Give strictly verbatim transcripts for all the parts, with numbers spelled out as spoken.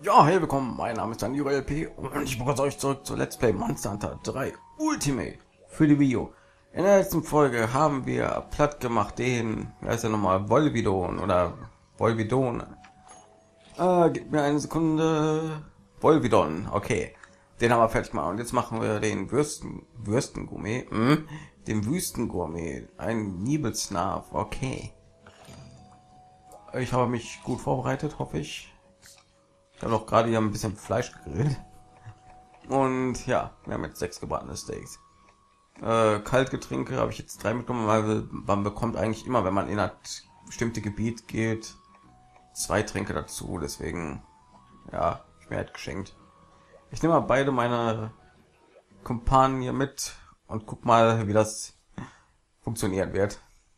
Ja, hey, willkommen. Mein Name ist Danilo L P und ich begrüße euch zurück zu Let's Play Monster Hunter drei Ultimate für die Wii U. In der letzten Folge haben wir platt gemacht den, wer ist ja nochmal, Volvidon oder Volvidon. Äh, gib mir eine Sekunde. Volvidon, okay. Den haben wir fertig gemacht und jetzt machen wir den Würsten, Würstengourmet, hm? Den Wüstengourmet, ein Nibelsnarf, okay. Ich habe mich gut vorbereitet, hoffe ich. Ich habe auch gerade hier ein bisschen Fleisch gegrillt. Und ja, wir haben jetzt sechs gebratene Steaks. Äh, Kaltgetränke habe ich jetzt drei mitgenommen, weil man bekommt eigentlich immer, wenn man in ein bestimmte Gebiet geht, zwei Tränke dazu. Deswegen, ja, ich mir halt geschenkt. Ich nehme mal beide meine Kumpanen hier mit und guck mal, wie das funktionieren wird.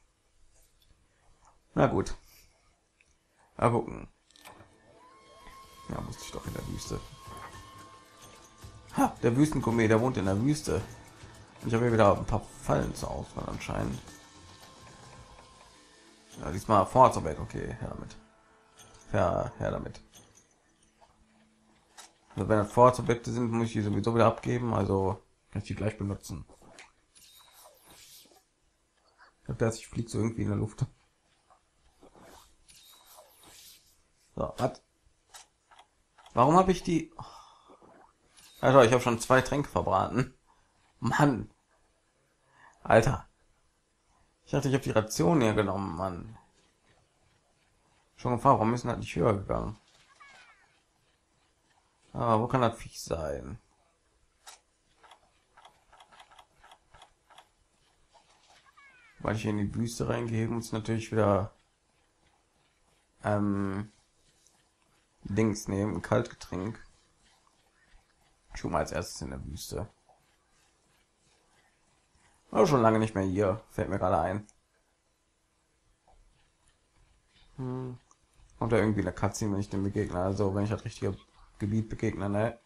Na gut. Mal gucken. Ja, musste ich doch in der Wüste. Ha, der Wüstengourmet, der wohnt in der Wüste. Ich habe hier wieder ein paar Fallen zur Auswahl anscheinend. Ja, diesmal Vorratsobjekt. Okay, her damit. Ja, her damit. Also wenn das Vorratsobjekte sind, muss ich die sowieso wieder abgeben. Also kann ich die gleich benutzen. Ich glaube, dass ich fliege so irgendwie in der Luft. So, was? Warum habe ich die? Also ich habe schon zwei Tränke verbraten. Mann. Alter. Ich dachte, ich habe die Ration hier genommen, Mann. Schon gefragt, warum ist das nicht höher gegangen? Aber wo kann das Viech sein? Weil ich hier in die Wüste reingehe, muss natürlich wieder ähm, Dings nehmen, ein Kaltgetränk. Schon mal als erstes in der Wüste. Aber schon lange nicht mehr hier, fällt mir gerade ein. Hm. Und da irgendwie eine Cutscene, wenn ich dem begegne, also wenn ich das richtige Gebiet begegne, ne?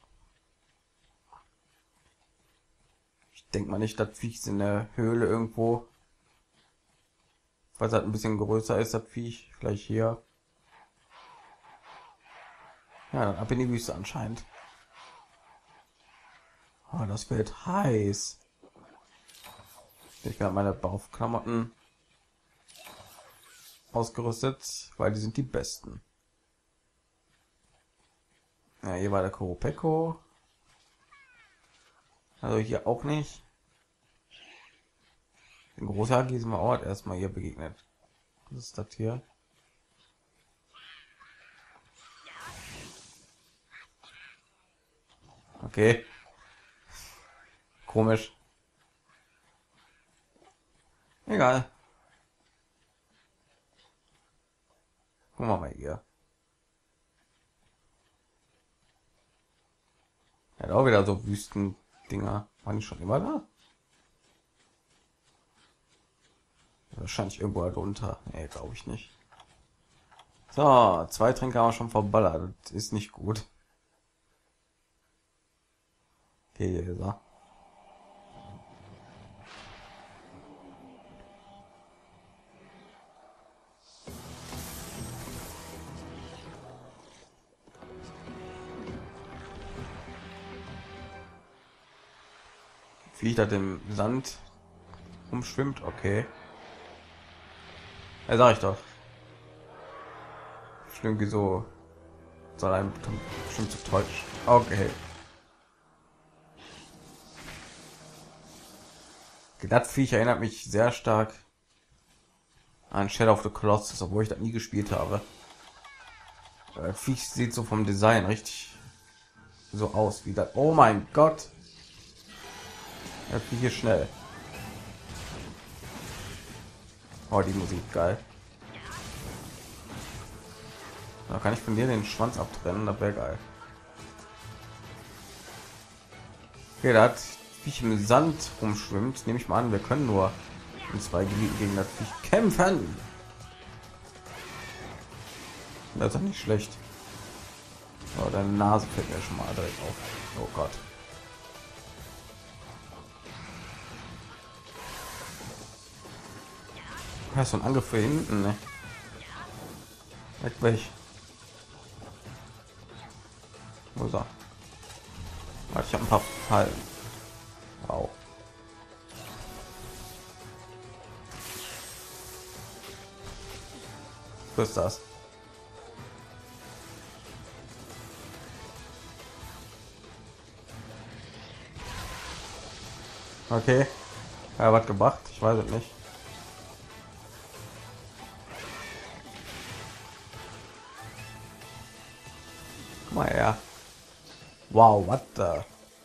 Ich denke mal nicht, dass Viech ist in der Höhle irgendwo. Weil es halt ein bisschen größer ist, das Viech. Vielleicht hier. Ja, dann ab in die Wüste anscheinend. Oh, das wird heiß. Ich werde meine Bauchklamotten ausgerüstet, weil die sind die besten. Ja, hier war der Koropeko. Also hier auch nicht. Den Großhagi sind wir auch erstmal hier begegnet. Was ist das hier? Okay. Komisch. Egal. Gucken wir mal hier. Er hat auch wieder so Wüstendinger. Waren die schon immer da? Wahrscheinlich irgendwo darunter. Nee, glaube ich nicht. So, zwei Tränke haben wir schon verballert. Das ist nicht gut. Okay, hier ist er. Wie das im Sand umschwimmt, okay. Ja, sag ich doch. Irgendwie so soll einem bestimmt zu täuschen. Okay. Das Viech erinnert mich sehr stark an Shadow of the Colossus, obwohl ich das nie gespielt habe. Das Viech sieht so vom Design richtig so aus wie das. Oh mein Gott. Ja, hier schnell. Oh, die Musik geil. Da kann ich von dir den Schwanz abtrennen, das wäre geil. Okay, da hat Viech im Sand rumschwimmt, nehme ich mal an, wir können nur in zwei Gebieten gegen das Viech kämpfen. Das ist doch nicht schlecht. Oh, deine Nase fällt mir schon mal direkt auf. Oh Gott. Hast du einen Angriff für hinten? Ne? Weg, weg. Wo ist er? Warte, ich habe ein paar Fallen. Wow. Was ist das? Okay. Ja, was gebracht? Ich weiß es nicht. Guck mal her. Wow, what the?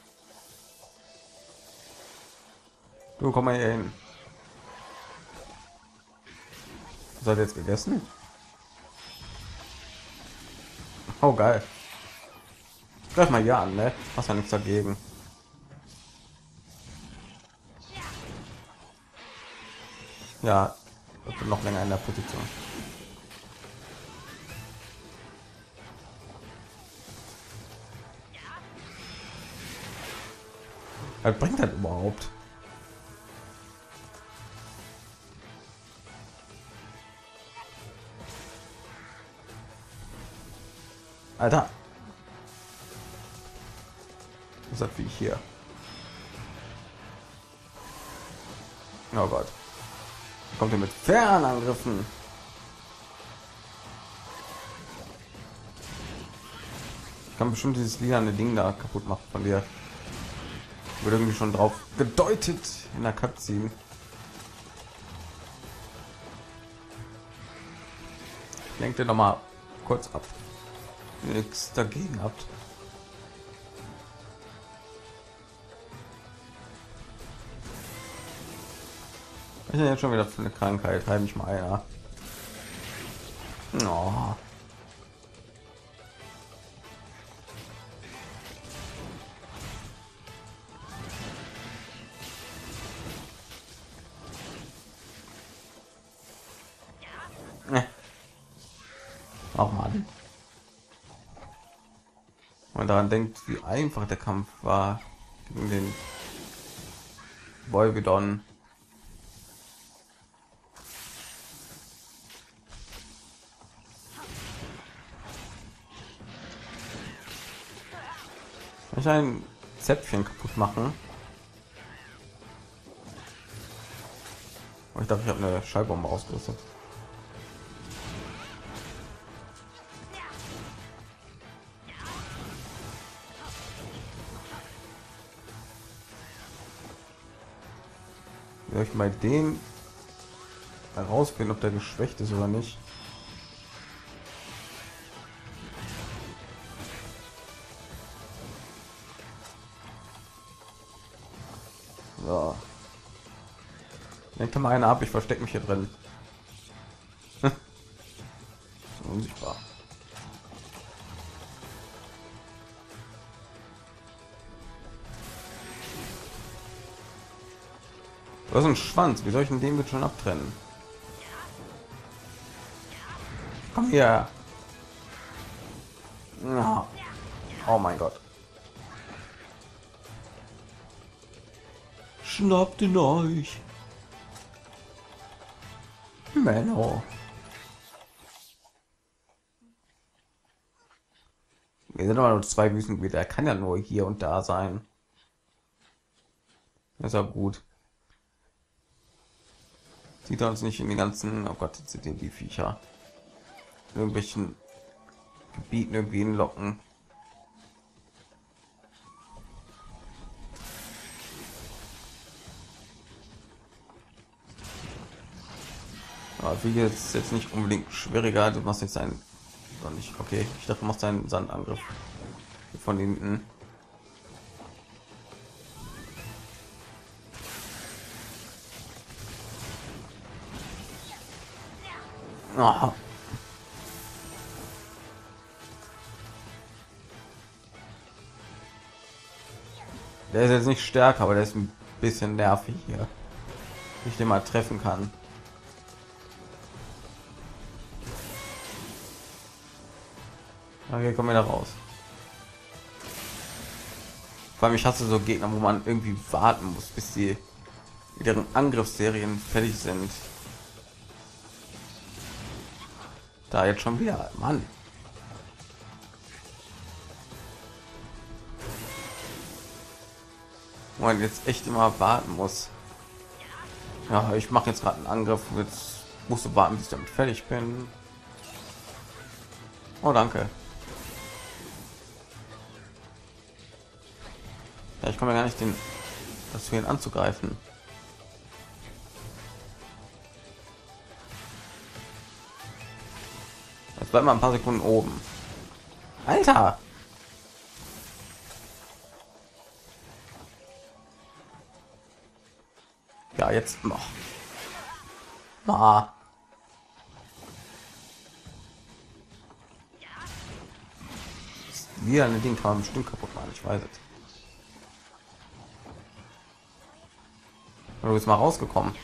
Du komm mal hier hin. Seid jetzt gegessen? Oh geil. Greif mal hier an, ne? Hast ja nichts dagegen. Ja, ich bin noch länger in der Position. Was bringt das überhaupt? Alter. Was ist das wie hier? Oh Gott. Kommt ihr mit Fernangriffen? Ich kann bestimmt dieses lilane Ding da kaputt machen von dir. Wurde irgendwie schon drauf gedeutet in der Cutscene. Lenkt ihr noch mal kurz ab. Nichts dagegen habt. Ich bin jetzt schon wieder für eine Krankheit. Heim mich mal einer. Oh. Auch mal. Man daran denkt, wie einfach der Kampf war gegen den Volvidon. Kann ich ein Zäpfchen kaputt machen? Oh, ich dachte, ich habe eine Schallbombe ausgerüstet. Soll ich mal den herausfinden, ob der geschwächt ist oder nicht? So. Lenkt mal einer ab, ich verstecke mich hier drin. Unsichtbar. Was ist ein Schwanz? Wie soll ich denn den mit schon abtrennen? Komm her. Ja. Oh mein Gott. Schnappt ihn euch. Menno. Wir sind aber nur zwei Wüstengebiete. Er kann ja nur hier und da sein. Das ist ja gut. Sieht er uns nicht in den ganzen, oh Gott, jetzt sind die Viecher in irgendwelchen Gebieten irgendwie hinlocken. Aber wie jetzt jetzt nicht unbedingt schwieriger. Du machst jetzt einen doch nicht. Okay, ich dachte, du machst einen Sandangriff von hinten. Oh. Der ist jetzt nicht stärker, aber der ist ein bisschen nervig hier. Ich den mal treffen kann. Okay, kommen wir da raus. Vor allem ich hasse so Gegner, wo man irgendwie warten muss, bis die mit ihren Angriffsserien fertig sind. Da jetzt schon wieder, Mann. man jetzt echt immer warten muss. Ja, ich mache jetzt gerade einen Angriff. Jetzt musst du warten, bis ich damit fertig bin. Oh, danke. Ja, ich komme ja gar nicht den, das für ihn anzugreifen. Jetzt bleibt mal ein paar Sekunden oben. Alter! Ja, jetzt noch. Ah. Wieder ein Ding kann man bestimmt kaputt machen, ich weiß es. Du bist mal rausgekommen.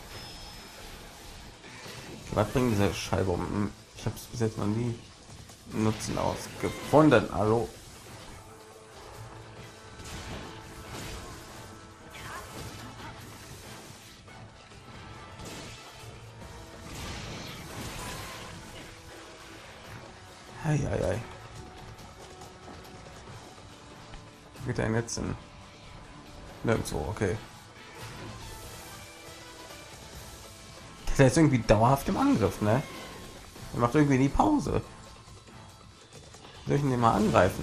Was bringen diese Scheibe um? Ich habe es bis jetzt noch nie Nutzen ausgefunden. Hallo. Hei, hei, hei. Geht er jetzt in nirgendwo? Okay. Der ist irgendwie dauerhaft im Angriff, ne? Er macht irgendwie die Pause. Soll ich ihn mal angreifen?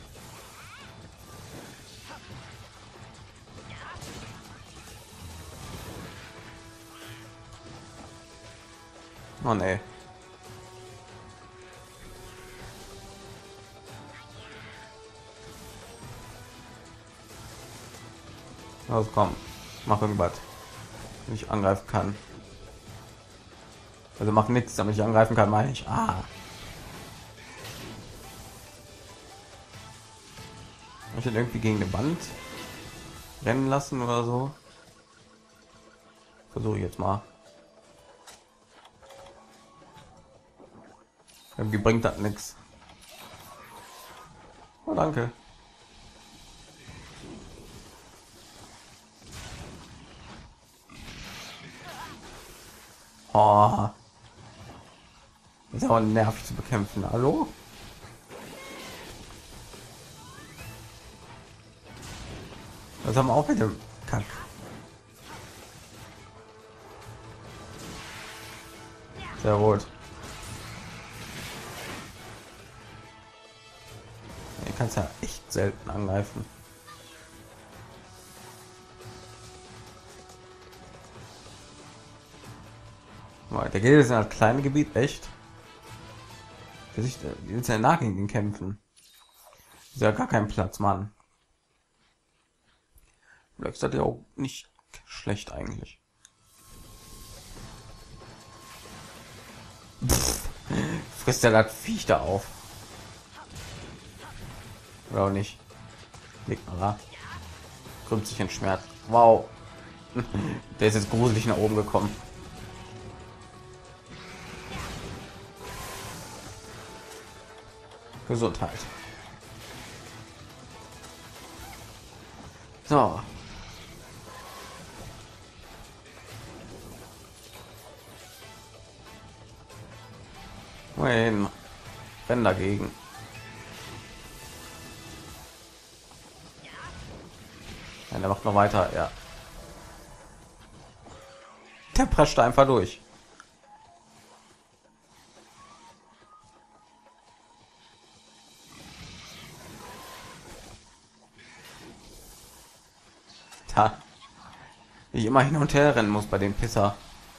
Oh ne. Also komm, mach irgendwas, wenn ich angreifen kann. Also mach nichts, damit ich angreifen kann, meine ich. Ah. Ich hätte irgendwie gegen eine Wand rennen lassen oder so. Versuche ich jetzt mal. Irgendwie bringt das nichts. Oh, danke. Oh. Ist aber nervig zu bekämpfen. Hallo? Das haben wir auch mit dem Kack. Sehr gut. Du kannst ja echt selten angreifen. Der geht jetzt in das kleine Gebiet, echt? Der sich jetzt ja nach gegen ihn kämpfen. Ist ja gar kein Platz, Mann. Vielleicht ist ja auch nicht schlecht eigentlich. Pff, frisst er das Viech da auf? Oder auch nicht? Liegt mal da. Krümmt sich in Schmerz. Wow. Der ist jetzt gruselig nach oben gekommen. Gesundheit. So. Nein. Renn dagegen. Ja, der macht noch weiter, ja. Der prescht einfach durch. Ta. Ich immer hin und her rennen muss bei dem Pisser.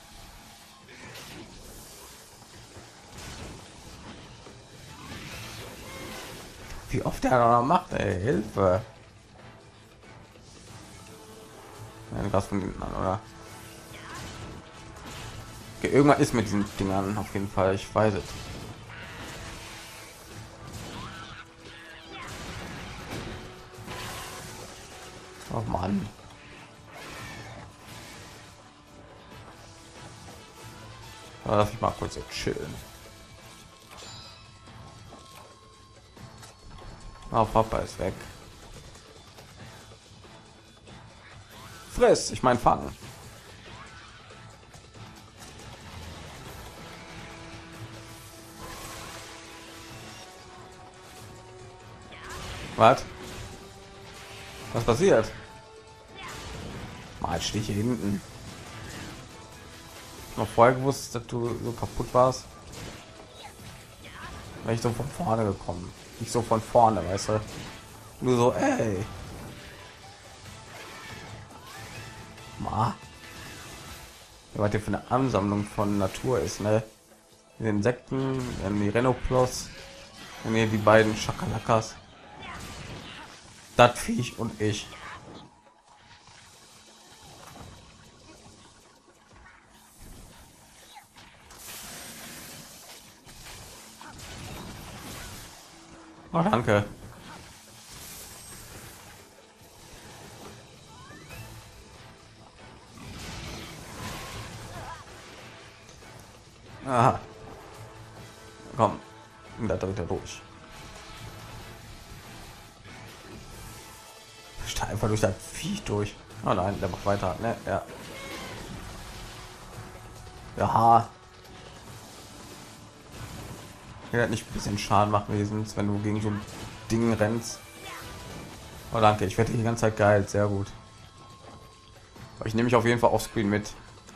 Wie oft er noch macht, ey, Hilfe. Ein Gas von hinten an, oder? Okay, irgendwas ist mit diesen Dingern auf jeden Fall, ich weiß es. Oh Mann. Darf ich mal kurz so chillen? Oh, Papa ist weg. Friss, ich mein fangen. Was? Was passiert? Mal stehe ich hier hinten. Noch vorher gewusst, dass du so kaputt warst. Weil ich so von vorne gekommen. Nicht so von vorne, weißt du. Nur so, ey. Ma. Was hier für eine Ansammlung von Natur ist, ne? Die Insekten, dann die Renoplos und hier die beiden Schakalakas. Das Viech und ich. Oh, danke. Aha. Komm, da dreht er durch. Ich einfach durch das Viech durch. Oh nein, der macht weiter. Ne? Ja. Ja. Er hat nicht ein bisschen Schaden machen wesens, wenn du gegen so ein Ding rennst. Oh danke, ich werde die ganze Zeit geil, sehr gut. Aber ich nehme mich auf jeden Fall auf Screen mit.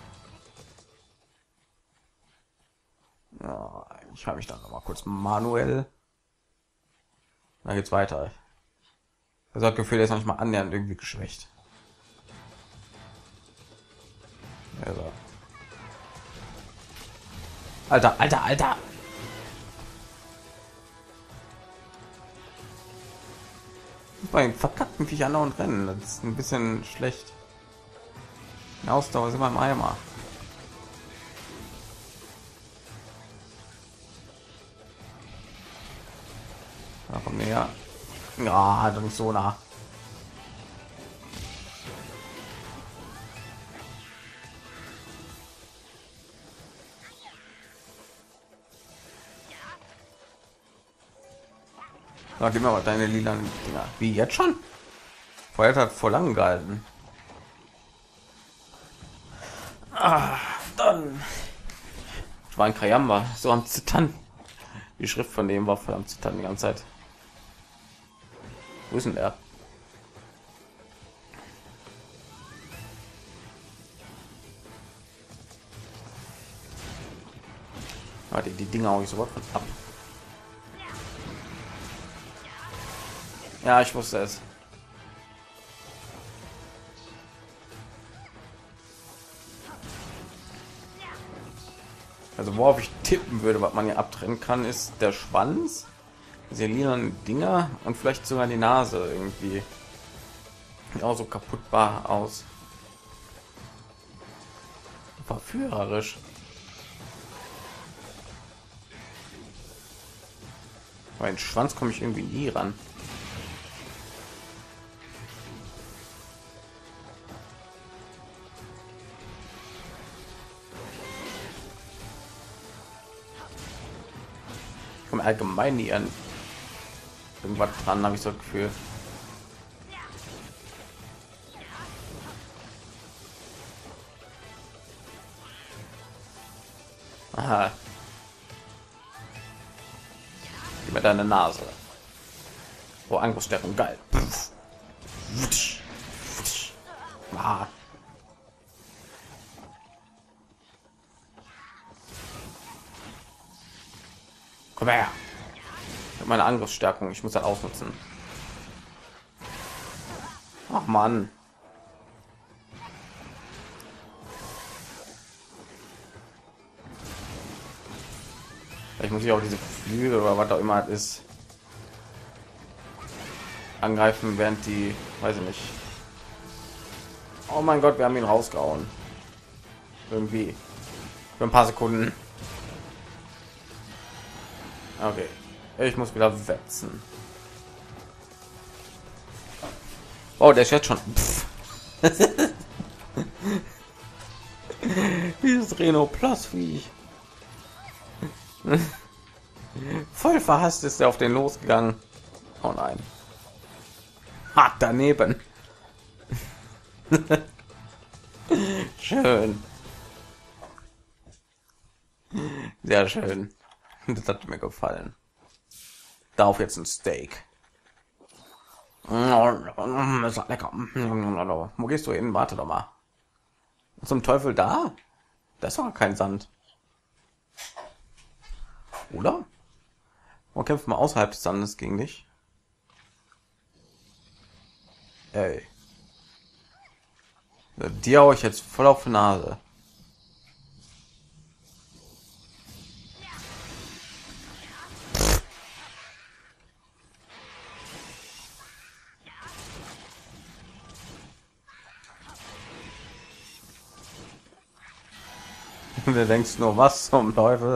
Ja, ich habe mich dann noch mal kurz manuell. Dann geht's weiter. Also das Gefühl, der ist noch nicht mal annähernd irgendwie geschwächt. Also. Alter, Alter, Alter. Bei verkackten Viechern und Rennen, das ist ein bisschen schlecht. Die Ausdauer ist immer im Eimer. Da kommt näher. Ja, doch nicht so nah. Ja, gib mir mal deine lila Dinger. Wie jetzt schon? Vorher hat vor lang gehalten. Ah, dann. Ich war ein Kayamba, so am Zittern. Die Schrift von dem war voll am Zittern die ganze Zeit. Wo ist denn er? Ah, die, die Dinger auch nicht sofort ab. Ja, ich wusste es. Also worauf ich tippen würde, was man hier abtrennen kann, ist der Schwanz, diese lilanen Dinger und vielleicht sogar die Nase irgendwie. Sieht auch so kaputtbar aus. Verführerisch. Mein Schwanz komme ich irgendwie nie ran. Im Allgemeinen nie an irgendwas dran, habe ich so das Gefühl. Aha. Gib mir deine Nase. Oh, Angriffsstärkung, geil. Ah. Komm her. Ich habe meine Angriffsstärkung, ich muss das ausnutzen. Ach Mann. Ich muss ich auch diese Flügel oder was auch immer es ist angreifen, während die, weiß ich nicht. Oh mein Gott, wir haben ihn rausgehauen. Irgendwie für ein paar Sekunden. Okay, ich muss wieder wetzen. Oh, der ist jetzt schon. Dieses Reno Plus wie ich. Voll verhasst ist er auf den losgegangen. Oh nein. Hart daneben. Schön. Sehr schön. Das hat mir gefallen. Darauf jetzt ein Steak. Ist lecker. Wo gehst du hin? Warte doch mal. Zum Teufel da? Das war kein Sand. Oder? Man kämpft mal außerhalb des Sandes gegen dich. Ey. Die hau ich jetzt voll auf die Nase. Du denkst nur, was zum Teufel?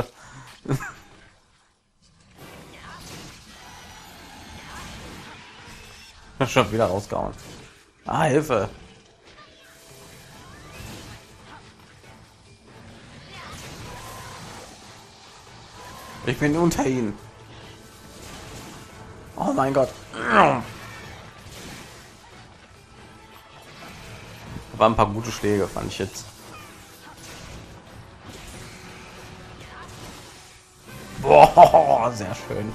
Schon wieder rausgehauen. Ah, Hilfe! Ich bin unter ihnen. Oh mein Gott. War ein paar gute Schläge, fand ich jetzt. Boah, sehr schön.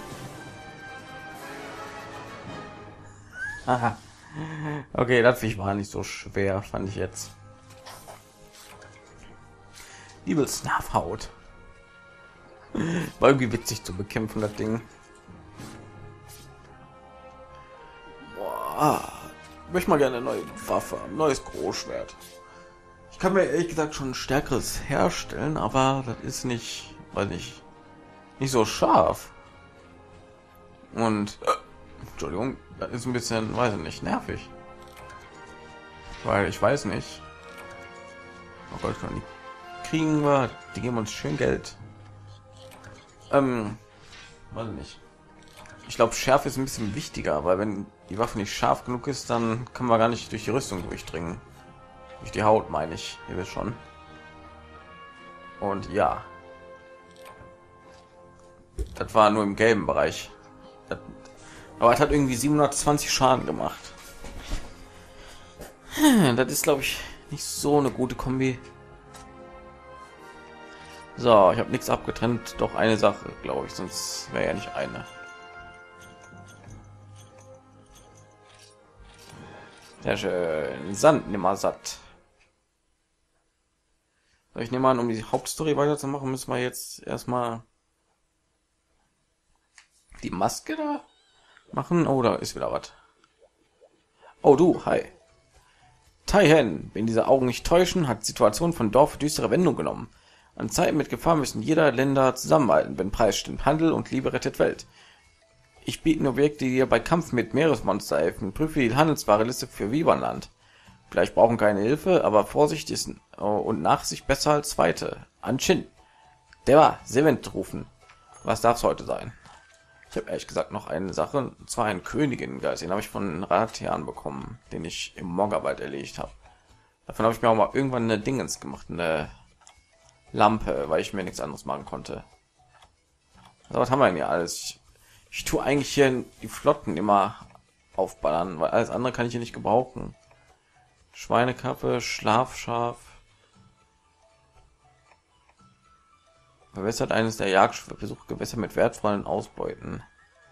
Aha. Okay, das Viech war nicht so schwer, fand ich jetzt. Liebe Snarfhaut. War irgendwie witzig zu bekämpfen, das Ding. Boah, ich möchte mal gerne eine neue Waffe, ein neues Großschwert. Ich kann mir ehrlich gesagt schon ein stärkeres herstellen, aber das ist nicht, weiß nicht, nicht so scharf. Und äh, Entschuldigung, das ist ein bisschen, weiß ich nicht, nervig. Weil ich weiß nicht. Oh Gott, die kriegen wir, die geben uns schön Geld. Ähm, weiß ich nicht. Ich glaube, Schärfe ist ein bisschen wichtiger, weil wenn die Waffe nicht scharf genug ist, dann kann man gar nicht durch die Rüstung durchdringen. Durch die Haut meine ich, ihr wisst schon. Und ja, das war nur im gelben Bereich. Das, aber es hat irgendwie siebenhundertzwanzig Schaden gemacht. Das ist, glaube ich, nicht so eine gute Kombi. So, ich habe nichts abgetrennt, doch eine Sache, glaube ich, sonst wäre ja nicht eine. Sehr schön. Sand nimmer satt. Ich nehme an, um die Hauptstory weiterzumachen, müssen wir jetzt erstmal die Maske da machen. Oh, da ist wieder was. Oh, du, hi. Taihen, wenn diese Augen nicht täuschen, hat die Situation von Dorf düstere Wendung genommen. An Zeiten mit Gefahr müssen jeder Länder zusammenhalten, wenn Preis stimmt. Handel und Liebe rettet Welt. Ich biete nur Objekte, die dir bei Kampf mit Meeresmonster helfen. Prüfe die handelsbare Liste für Vivanland. Vielleicht brauchen keine Hilfe, aber Vorsicht ist und Nachsicht besser als zweite. Anchin. Der war Sevent rufen. Was darf's heute sein? Ich habe ehrlich gesagt noch eine Sache, und zwar einen Königin-Geist. Den habe ich von Ratian bekommen, den ich im Morgerwald erlegt habe. Davon habe ich mir auch mal irgendwann eine Dingens gemacht, eine Lampe, weil ich mir nichts anderes machen konnte. Also, was haben wir denn hier alles? Ich, ich tue eigentlich hier die Flotten immer aufballern, weil alles andere kann ich hier nicht gebrauchen. Schweinekappe, Schlafschaf. Verbessert eines der Jagdschiffe, besucht Gewässer mit wertvollen Ausbeuten.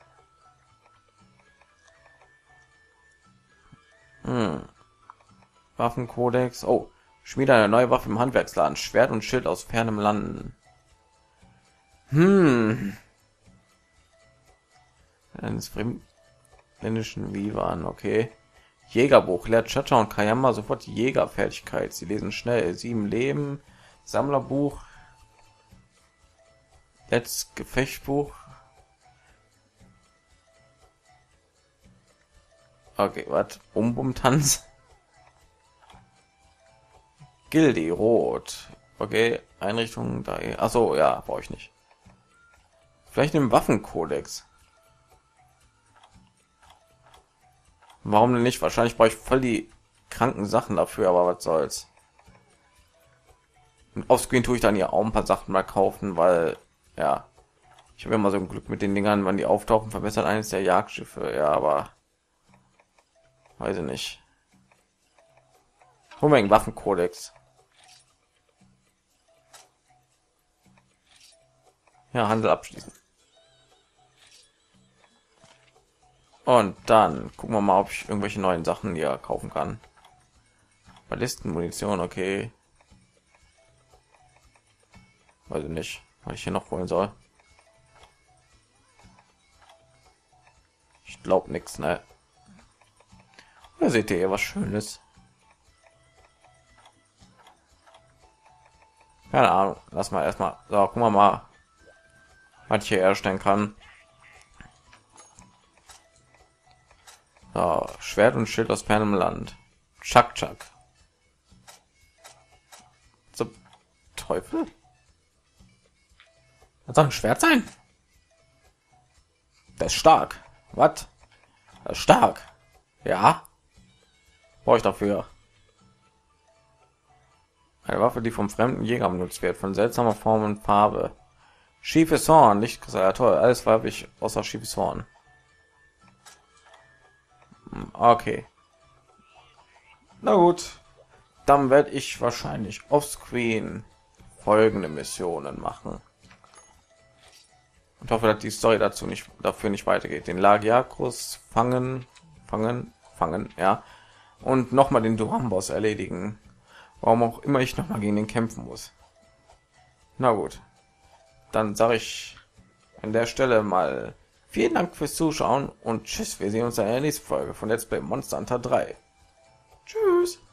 Hm. Waffenkodex. Oh, schmiede eine neue Waffe im Handwerksladen. Schwert und Schild aus fernem Landen. Hm. Eines fremdländischen Vivan, okay. Jägerbuch lehrt Chacha und Kayama sofort die Jägerfertigkeit. Sie lesen schnell. Sieben Leben. Sammlerbuch. Let's Gefechtbuch. Okay, was? Bum Bum Tanz. Gildi rot. Okay, Einrichtung da. Achso, ja, brauche ich nicht. Vielleicht im Waffenkodex. Warum denn nicht? Wahrscheinlich brauche ich voll die kranken Sachen dafür, aber was soll's. Und offscreen tue ich dann ja auch ein paar Sachen mal kaufen, weil ja, ich habe immer so ein Glück mit den Dingern, wann die auftauchen, verbessert eines der Jagdschiffe. Ja, aber weiß ich nicht. Holen wir einen Waffenkodex. Ja, Handel abschließen. Und dann gucken wir mal, ob ich irgendwelche neuen Sachen hier kaufen kann. Ballisten, Munition, okay. Weiß ich nicht, was ich hier noch holen soll. Ich glaube nichts, ne? Da seht ihr hier was Schönes. Keine Ahnung. Lass mal erstmal. So, gucken wir mal, was ich hier erstellen kann. So, Schwert und Schild aus fernem Land. Chuck Chuck. Zum Teufel? Das soll ein Schwert sein? Das ist stark. Was? Das ist stark. Ja. Brauche ich dafür. Eine Waffe, die vom fremden Jäger benutzt wird, von seltsamer Form und Farbe. Schiefes Horn, nicht ja, toll, alles weiblich außer schiefes Horn. Okay. Na gut. Dann werde ich wahrscheinlich offscreen folgende Missionen machen. Und hoffe, dass die Story dazu nicht dafür nicht weitergeht. Den Lagiacrus fangen, fangen, fangen, ja. Und nochmal den Duran-Boss erledigen. Warum auch immer ich noch mal gegen den kämpfen muss. Na gut. Dann sage ich an der Stelle mal vielen Dank fürs Zuschauen und tschüss. Wir sehen uns in der nächsten Folge von Let's Play Monster Hunter drei. Tschüss.